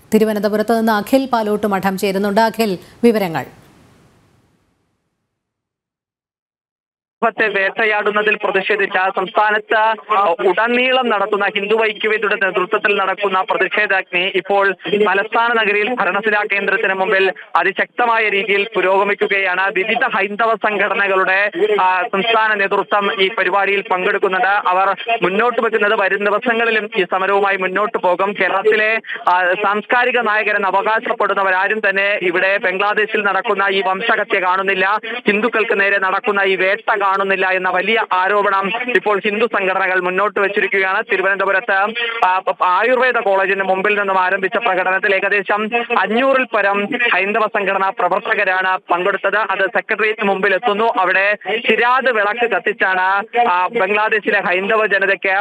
തിരുവനന്തപുരത്ത് നിന്ന് അഖിൽ പാലോട്ട് മഠം ചേരുന്നുണ്ട്. അഖിൽ, വിവരങ്ങൾ. വേട്ടയാടുന്നതിൽ പ്രതിഷേധിച്ച സംസ്ഥാനത്ത് ഉടനീളം നടത്തുന്ന ഹിന്ദു ഐക്യവേദിയുടെ നേതൃത്വത്തിൽ നടക്കുന്ന പ്രതിഷേധാഗ്നി ഇപ്പോൾ തലസ്ഥാന നഗരിയിൽ ഭരണസിരാ കേന്ദ്രത്തിന് മുമ്പിൽ അതിശക്തമായ രീതിയിൽ പുരോഗമിക്കുകയാണ്. വിവിധ ഹൈന്ദവ സംഘടനകളുടെ സംസ്ഥാന നേതൃത്വം ഈ പരിപാടിയിൽ പങ്കെടുക്കുന്നുണ്ട്. അവർ മുന്നോട്ട് വെക്കുന്നത് വരും ദിവസങ്ങളിലും ഈ സമരവുമായി മുന്നോട്ട് പോകും. കേരളത്തിലെ സാംസ്കാരിക നായകരെന്ന് അവകാശപ്പെടുന്നവരാരും തന്നെ ഇവിടെ ബംഗ്ലാദേശിൽ നടക്കുന്ന ഈ വംശഹത്യ കാണുന്നില്ല, ഹിന്ദുക്കൾക്ക് നേരെ നടക്കുന്ന ഈ വേട്ട കാണുന്നില്ല എന്ന വലിയ ആരോപണം ഇപ്പോൾ ഹിന്ദു സംഘടനകൾ മുന്നോട്ട് വെച്ചിരിക്കുകയാണ്. തിരുവനന്തപുരത്ത് ആയുർവേദ കോളേജിന് മുമ്പിൽ നിന്നും ആരംഭിച്ച പ്രകടനത്തിൽ ഏകദേശം 500-ൽ പരം ഹൈന്ദവ സംഘടനാ പ്രവർത്തകരാണ് പങ്കെടുത്തത്. അത് സെക്രട്ടേറിയറ്റിന് മുമ്പിൽ എത്തുന്നു. അവിടെ ചിരാത് വിളക്ക് കത്തിച്ചാണ് ബംഗ്ലാദേശിലെ ഹൈന്ദവ ജനതയ്ക്ക്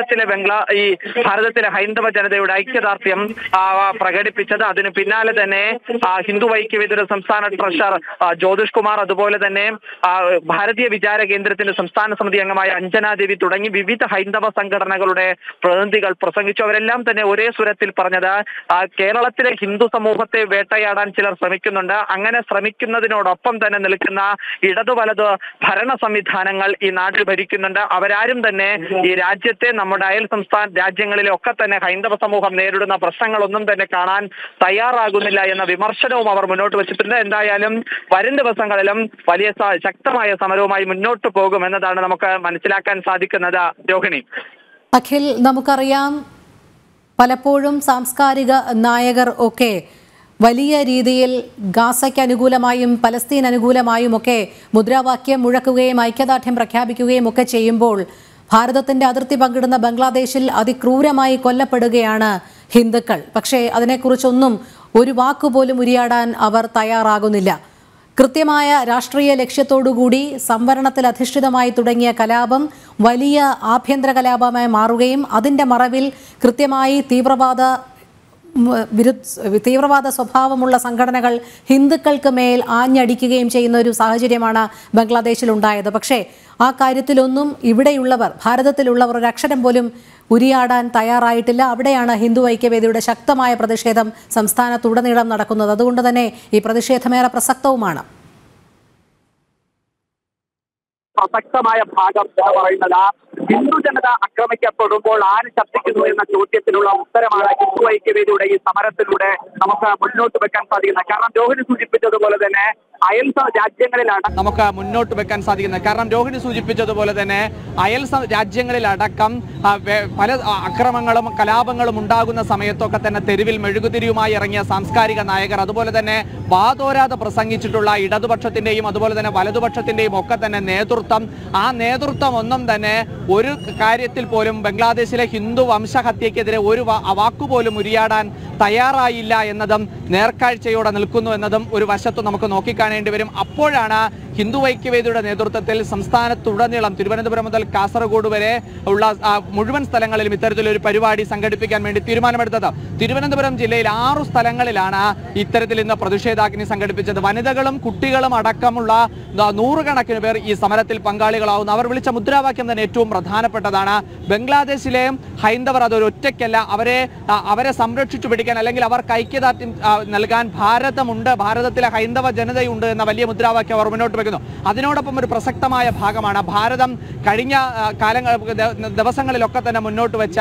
ഭാരതത്തിലെ ഹൈന്ദവ ജനതയുടെ ഐക്യദാർഢ്യം പ്രകടിപ്പിച്ചത്. അതിന് പിന്നാലെ തന്നെ ഹിന്ദു ഐക്യവേദിയുടെ സംസ്ഥാന ട്രഷറർ ജ്യോതിഷ് കുമാർ, അതുപോലെ തന്നെ ഭാരതീയ വിചാര കേന്ദ്രത്തിന്റെ സംസ്ഥാന സമിതി അംഗമായ അഞ്ജനാദേവി തുടങ്ങി വിവിധ ഹൈന്ദവ സംഘടനകളുടെ പ്രതിനിധികൾ പ്രസംഗിച്ചു. അവരെല്ലാം തന്നെ ഒരേ സ്വരത്തിൽ പറഞ്ഞത് കേരളത്തിലെ ഹിന്ദു സമൂഹത്തെ വേട്ടയാടാൻ ചിലർ ശ്രമിക്കുന്നുണ്ട്. അങ്ങനെ ശ്രമിക്കുന്നതിനോടൊപ്പം തന്നെ നിൽക്കുന്ന ഇടതു വലത് ഭരണ സംവിധാനങ്ങൾ ഈ നാട്ടിൽ ഭരിക്കുന്നുണ്ട്. അവരാരും തന്നെ ഈ രാജ്യത്തെ നമ്മുടെ അയൽ സംസ്ഥാന രാജ്യങ്ങളിലെ ഒക്കെ തന്നെ ഹൈന്ദവ സമൂഹം നേരിടുന്ന പ്രശ്നങ്ങളൊന്നും തന്നെ കാണാൻ തയ്യാറാകുന്നില്ല എന്ന വിമർശനവും അവർ മുന്നോട്ട് വെച്ചിട്ടുണ്ട്. എന്തായാലും വരും ദിവസങ്ങളിലും വലിയ ശക്തമായ സമരവുമായി മുന്നോട്ട് പോകുമെന്നതാണ് നമുക്ക് മനസ്സിലാക്കാൻ സാധിക്കുന്നത്. രോഹിണി. അഖിൽ, നമുക്കറിയാം പലപ്പോഴും സാംസ്കാരിക നായകർ ഒക്കെ വലിയ രീതിയിൽ ഗാസയ്ക്ക് അനുകൂലമായും പലസ്തീൻ അനുകൂലമായും ഒക്കെ മുദ്രാവാക്യം മുഴക്കുകയും ഐക്യദാർഢ്യം പ്രഖ്യാപിക്കുകയും ഒക്കെ ചെയ്യുമ്പോൾ ഭാരതത്തിന്റെ അതിർത്തി പങ്കിടുന്ന ബംഗ്ലാദേശിൽ അതിക്രൂരമായി കൊല്ലപ്പെടുകയാണ് ഹിന്ദുക്കൾ. പക്ഷേ അതിനെക്കുറിച്ചൊന്നും ഒരു വാക്കുപോലും ഉരിയാടാൻ അവർ തയ്യാറാകുന്നില്ല. കൃത്യമായ രാഷ്ട്രീയ ലക്ഷ്യത്തോടുകൂടി സംവരണത്തിൽ അധിഷ്ഠിതമായി തുടങ്ങിയ കലാപം വലിയ ആഭ്യന്തര കലാപമായി മാറുകയും അതിൻ്റെ മറവിൽ കൃത്യമായി തീവ്രവാദ സ്വഭാവമുള്ള സംഘടനകൾ ഹിന്ദുക്കൾക്ക് മേൽ ആഞ്ഞടിക്കുകയും ചെയ്യുന്ന ഒരു സാഹചര്യമാണ് ബംഗ്ലാദേശിൽ ഉണ്ടായത്. പക്ഷേ ആ കാര്യത്തിലൊന്നും ഇവിടെയുള്ളവർ, ഭാരതത്തിലുള്ളവർ ഒരക്ഷരം പോലും ഉരിയാടാൻ തയ്യാറായിട്ടില്ല. അവിടെയാണ് ഹിന്ദു ഐക്യവേദിയുടെ ശക്തമായ പ്രതിഷേധം സംസ്ഥാനത്തുടനീളം നടക്കുന്നത്. അതുകൊണ്ട് തന്നെ ഈ പ്രതിഷേധമേറെ പ്രസക്തവുമാണ്. പ്രസക്തമായ ഭാഗം എന്ന് പറയുന്നത് ഹിന്ദു ജനത ആക്രമിക്കപ്പെടുമ്പോൾ ആര് ശബ്ദിക്കുന്നു എന്ന ചോദ്യത്തിനുള്ള ഉത്തരമാണ് ഹിന്ദു ഐക്യവേദിയുടെ ഈ സമരത്തിലൂടെ നമുക്ക് മുന്നോട്ട് വെക്കാൻ സാധിക്കുന്നത്. കാരണം രോഹിണി സൂചിപ്പിച്ചതുപോലെ തന്നെ അയൽ രാജ്യങ്ങളിലാണ് നമുക്ക് മുന്നോട്ട് വെക്കാൻ സാധിക്കുന്നത്. കാരണം രോഹിണി സൂചിപ്പിച്ചതുപോലെ തന്നെ അയൽ രാജ്യങ്ങളിലടക്കം പല അക്രമങ്ങളും കലാപങ്ങളും ഉണ്ടാകുന്ന സമയത്തൊക്കെ തന്നെ തെരുവിൽ മെഴുകുതിരിയുമായി ഇറങ്ങിയ സാംസ്കാരിക നായകർ, അതുപോലെ തന്നെ വാതോരാതെ പ്രസംഗിച്ചിട്ടുള്ള ഇടതുപക്ഷത്തിന്റെയും അതുപോലെ തന്നെ വലതുപക്ഷത്തിന്റെയും ഒക്കെ തന്നെ നേതൃത്വം, ആ നേതൃത്വം ഒന്നും തന്നെ ഒരു കാര്യത്തിൽ പോലും ബംഗ്ലാദേശിലെ ഹിന്ദു വംശഹത്യക്കെതിരെ ഒരു വാക്കുപോലും ഉരിയാടാൻ തയ്യാറായില്ല എന്നതും നേർക്കാഴ്ചയോടെ നിൽക്കുന്നു എന്നതും ഒരു വശത്ത് നമുക്ക് നോക്കിക്കാണേണ്ടി വരും. അപ്പോഴാണ് ഹിന്ദു ഐക്യവേദിയുടെ നേതൃത്വത്തിൽ സംസ്ഥാനത്തുടനീളം തിരുവനന്തപുരം മുതൽ കാസർഗോഡ് വരെ ഉള്ള മുഴുവൻ സ്ഥലങ്ങളിലും ഇത്തരത്തിലൊരു പരിപാടി സംഘടിപ്പിക്കാൻ വേണ്ടി തീരുമാനമെടുത്തത്. തിരുവനന്തപുരം ജില്ലയിൽ 6 സ്ഥലങ്ങളിലാണ് ഇത്തരത്തിൽ ഇന്ന് പ്രതിഷേധാഗ്നി സംഘടിപ്പിച്ചത്. വനിതകളും കുട്ടികളും അടക്കമുള്ള 100 കണക്കിന് പേർ ഈ സമരത്തിൽ പങ്കാളികളാവുന്നു. അവർ വിളിച്ച മുദ്രാവാക്യം തന്നെ ഏറ്റവും പ്രധാനപ്പെട്ടതാണ്. ബംഗ്ലാദേശിലെ ഹൈന്ദവർ അതൊരു ഒറ്റയ്ക്കല്ല, അവരെ സംരക്ഷിച്ചു പിടിക്കാൻ അല്ലെങ്കിൽ അവർക്ക് ഐക്യദാർഢ്യം നൽകാൻ ഭാരതമുണ്ട്, ഭാരതത്തിലെ ഹൈന്ദവ ജനതയുണ്ട് എന്ന വലിയ മുദ്രാവാക്യം അവർ മുന്നോട്ട് വെക്കുന്നു. അതിനോടൊപ്പം ഒരു പ്രസക്തമായ ഭാഗമാണ് ഭാരതം കഴിഞ്ഞ ദിവസങ്ങളിലൊക്കെ തന്നെ മുന്നോട്ട് വെച്ച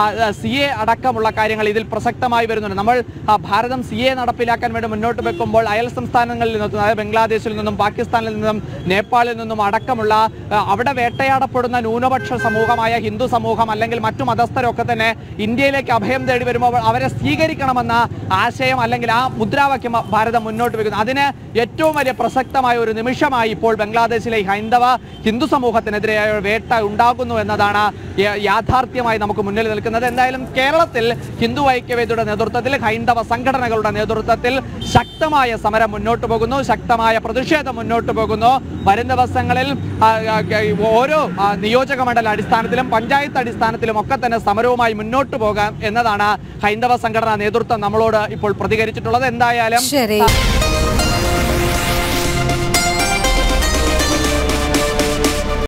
CA അടക്കമുള്ള കാര്യങ്ങൾ ഇതിൽ പ്രസക്തമായി വരുന്നുണ്ട്. നമ്മൾ ഭാരതം CA നടപ്പിലാക്കാൻ വേണ്ടി മുന്നോട്ട് വെക്കുമ്പോൾ അയൽ സംസ്ഥാനങ്ങളിൽ നിന്നും, അതായത് ബംഗ്ലാദേശിൽ നിന്നും പാകിസ്ഥാനിൽ നിന്നും നേപ്പാളിൽ നിന്നും അടക്കമുള്ള അവിടെ വേട്ടയാടപ്പെടുന്ന ന്യൂനപക്ഷ സമൂഹമായ ഹിന്ദു സമൂഹം അല്ലെങ്കിൽ മറ്റു മതസ്ഥരൊക്കെ തന്നെ ഇന്ത്യയിലേക്ക് അഭയം തേടി വരുമ്പോൾ അവരെ സ്വീകരിക്കണമെന്ന ആശയം അല്ലെങ്കിൽ ആ മുദ്രാവാക്യം ഭാരതം മുന്നോട്ട് വെക്കുന്നു. അതിന് ഏറ്റവും വലിയ പ്രസക്തമായ ഒരു നിമിഷമായി ഇപ്പോൾ ബംഗ്ലാദേശിലെ ഹൈന്ദവ ഹിന്ദു സമൂഹത്തിനെതിരെയായ വേട്ട ഉണ്ടാകുന്നു എന്നതാണ് യാഥാർത്ഥ്യമായി നമുക്ക് മുന്നിൽ നിൽക്കുന്നത്. എന്തായാലും കേരളത്തിൽ ഹിന്ദു ഐക്യവേദിയുടെ നേതൃത്വത്തിൽ, ഹൈന്ദവ സംഘടനകളുടെ നേതൃത്വത്തിൽ ശക്തമായ സമരം മുന്നോട്ട് പോകുന്നു, ശക്തമായ പ്രതിഷേധം മുന്നോട്ട് പോകുന്നു. വരും ദിവസങ്ങളിൽ ഓരോ നിയോജക മണ്ഡല അടിസ്ഥാനത്തിലും പഞ്ചായത്ത് അടിസ്ഥാനത്തിലും ഒക്കെ തന്നെ സമരവുമായി മുന്നോട്ട് പോകാം എന്നതാണ് ഹൈന്ദവ സംഘടനാ നേതൃത്വം നമ്മളോട് ഇപ്പോൾ പ്രതികരിച്ചിട്ടുള്ളത്. എന്തായാലും